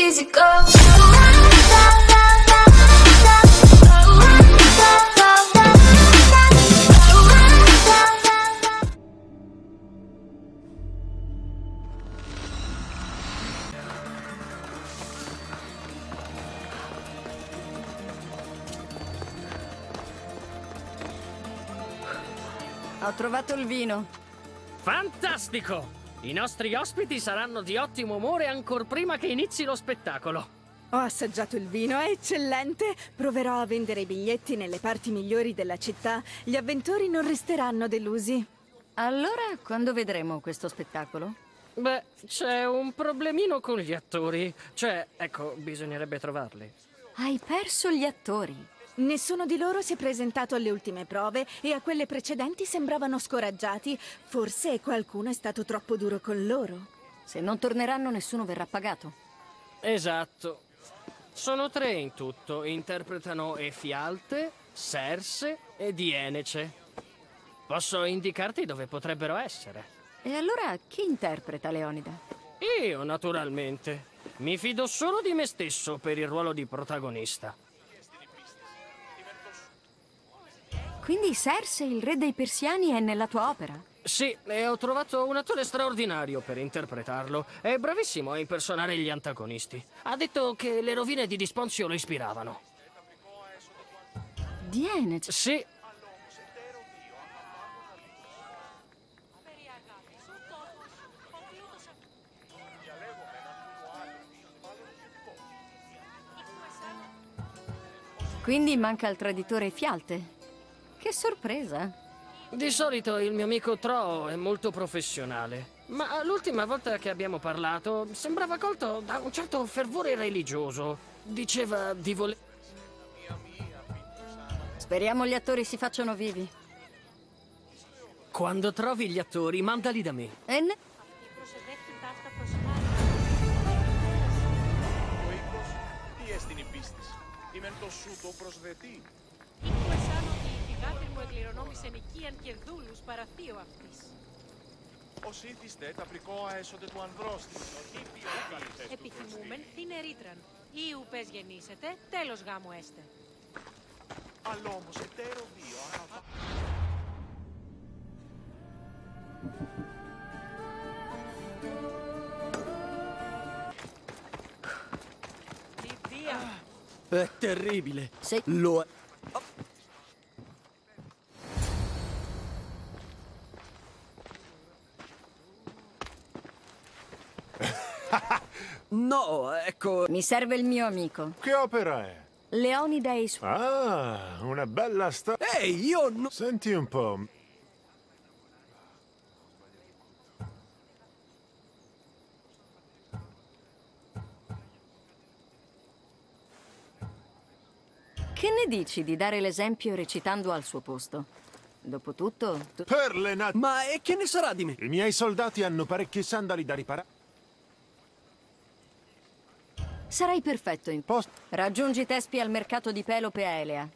easy go. Ho trovato il vino. Fantastico! I nostri ospiti saranno di ottimo umore ancor prima che inizi lo spettacolo. Ho assaggiato il vino, è eccellente. Proverò a vendere i biglietti nelle parti migliori della città. Gli avventori non resteranno delusi. Allora, quando vedremo questo spettacolo? Beh, c'è un problemino con gli attori. Cioè, ecco, bisognerebbe trovarli. Hai perso gli attori. Nessuno di loro si è presentato alle ultime prove e a quelle precedenti sembravano scoraggiati. Forse qualcuno è stato troppo duro con loro. Se non torneranno, nessuno verrà pagato. Esatto. Sono 3 in tutto. Interpretano Efialte, Serse e Dienece. Posso indicarti dove potrebbero essere. E allora chi interpreta Leonida? Io, naturalmente. Mi fido solo di me stesso per il ruolo di protagonista. Quindi Serse, il re dei Persiani, è nella tua opera? Sì, e ho trovato un attore straordinario per interpretarlo. È bravissimo a impersonare gli antagonisti. Ha detto che le rovine di Disponzio lo ispiravano. Dienece? Sì. Quindi manca il traditore Fialte. Che sorpresa! Di solito il mio amico Tro è molto professionale, ma l'ultima volta che abbiamo parlato sembrava colto da un certo fervore religioso. Diceva di voler... Speriamo gli attori si facciano vivi. Quando trovi gli attori, mandali da me. E ne... Ο οίκος, τι έστεινε η πίστης. Είμαι το σου το προσδετή. Ήχουεσαν ότι η θυγάτη μου εκληρονόμησε νοικίαν και δούλους παραθείο αυτής. Ως ήθιστε τα πρικόα έσονται του ανδρός της. Επιθυμούμεν την ερήτραν. Ή ουπές γεννήσετε, τέλος γάμου έστε. Αλλά όμως εταίρο δύο αναβα... Di via! È terribile. Sì. Lo è. No, ecco. Mi serve il mio amico. Che opera è? Leonida e i suoi... Ah, una bella storia. Ehi, io no... Senti un po'. Che ne dici di dare l'esempio recitando al suo posto? Dopotutto... Per le Ma e che ne sarà di me? I miei soldati hanno parecchi sandali da riparare. Sarai perfetto in... Posto. Raggiungi Tespi al mercato di Pelope a Elea.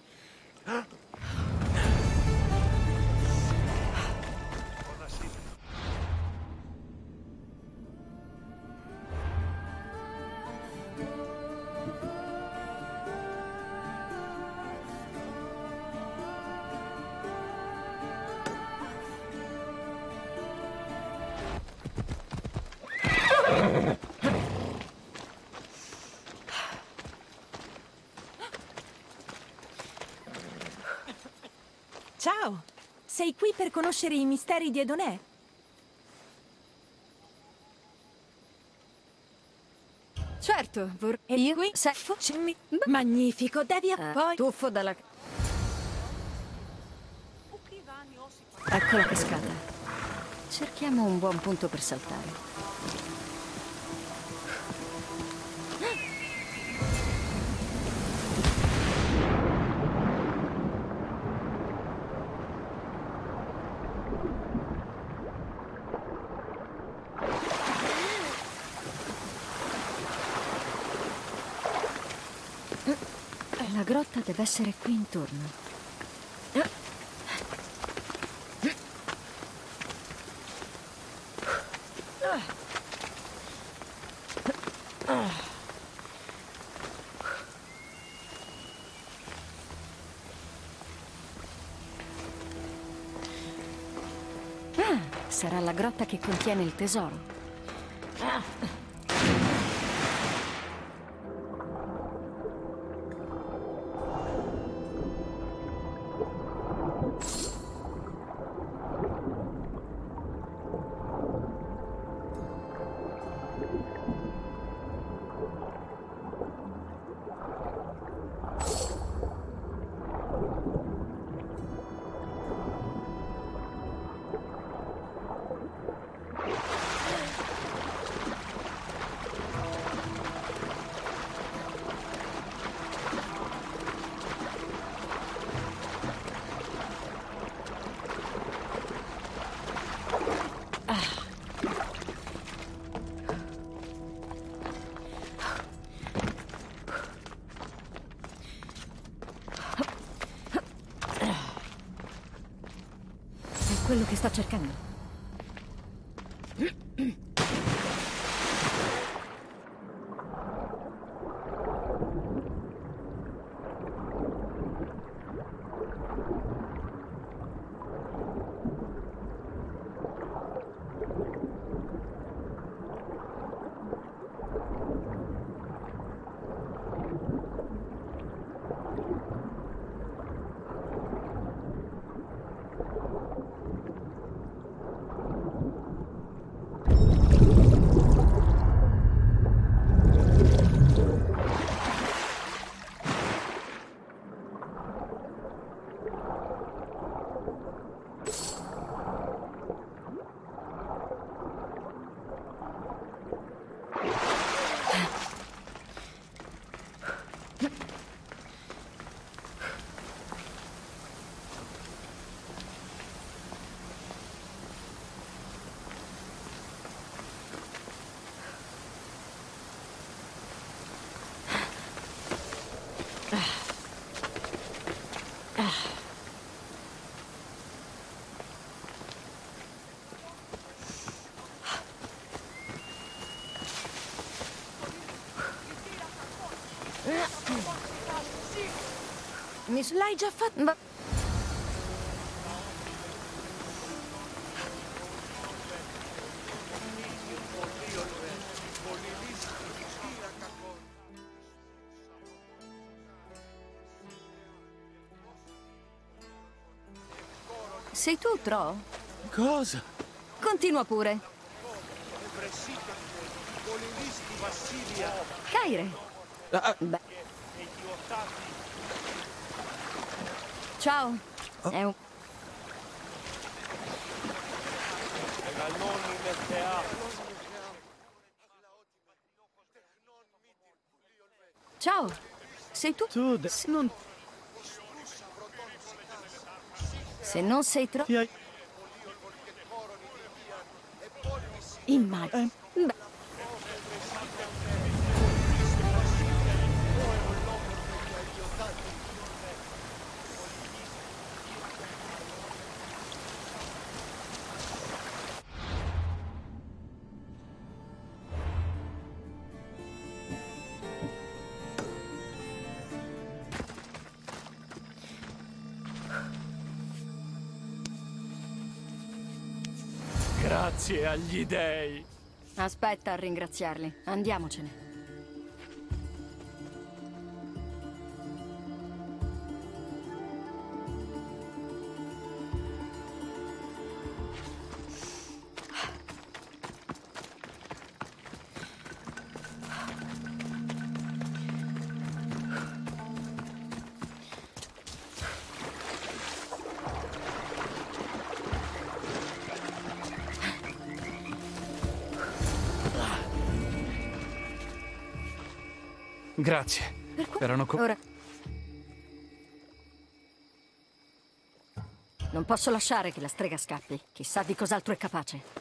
Ciao! Sei qui per conoscere i misteri di Edonè? Certo, E io... qui? Se... Magnifico, devi poi... Tuffo dalla... Ecco la cascata. Cerchiamo un buon punto per saltare. La grotta deve essere qui intorno. Sarà la grotta che contiene il tesoro. È quello che sto cercando. L'hai già fatto? Sei tu, Tro? Cosa? Continua pure. Kaire. Beh. Ciao. È un... Ciao. Sei tu? Non Se non sei Tro... ti hai... Immagino. Beh. Grazie agli dei. Aspetta a ringraziarli. Andiamocene. Grazie. Erano Ora... Non posso lasciare che la strega scappi. Chissà di cos'altro è capace.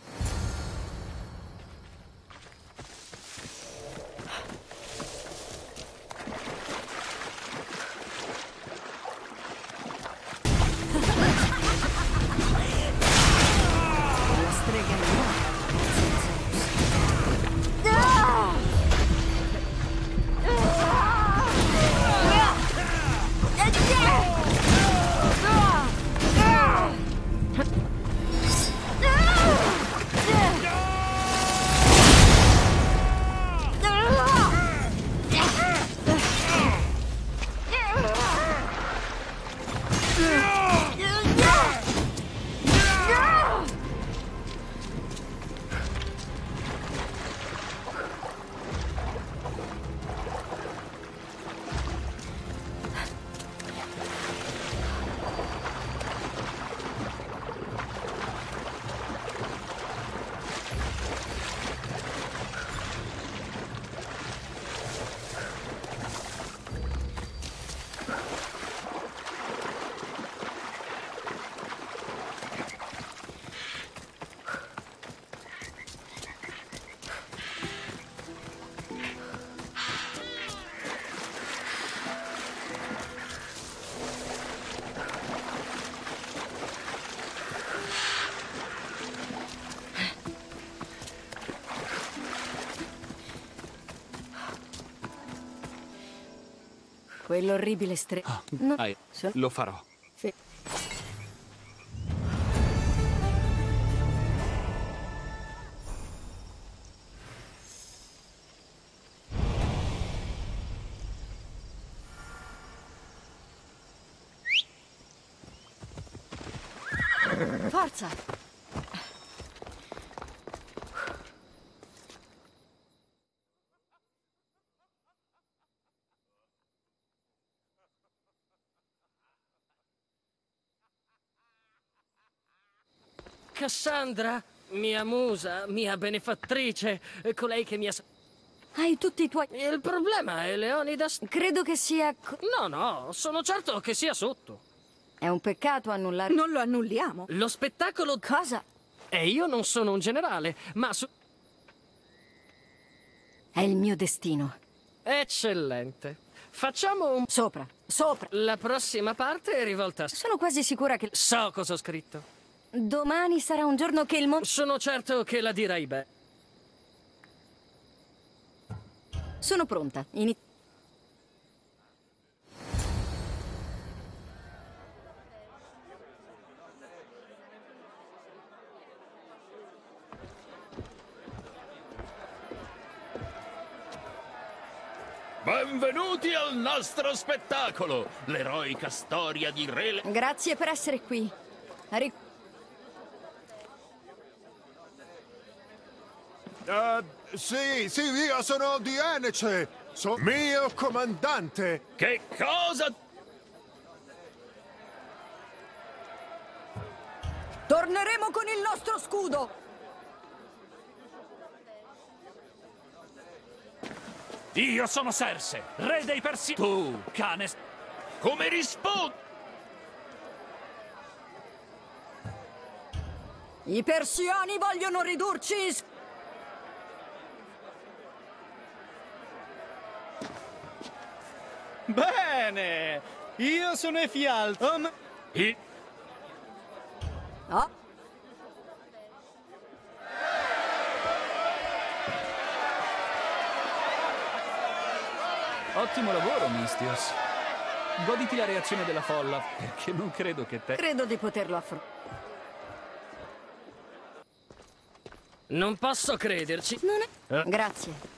La strega è Quell'orribile No, Lo farò. fe- Forza! Cassandra, mia musa, mia benefattrice, colei che mi ha... Hai tutti i tuoi... Il problema è Leonidas... Credo che sia... No, sono certo che sia sotto. È un peccato annullare... Non lo annulliamo. Lo spettacolo... Cosa? E io non sono un generale, ma È il mio destino. Eccellente. Facciamo un... Sopra, sopra. La prossima parte è rivolta a... Sono quasi sicura che... So cosa ho scritto. Domani sarà un giorno che il mondo... Sono certo che la dirai bene. Sono pronta. Benvenuti al nostro spettacolo, l'eroica storia di Re... Grazie per essere qui. Sì, io sono di Enice. Sono mio comandante. Che cosa? Torneremo con il nostro scudo. Io sono Serse, re dei Persi... Tu, cane... Come rispondi? I persiani vogliono ridurci in... Bene! Io sono Efialto. Oh. Ottimo lavoro, Mistios. Goditi la reazione della folla, perché non credo che te... Credo di poterlo affrontare. Non posso crederci. Non è... Grazie.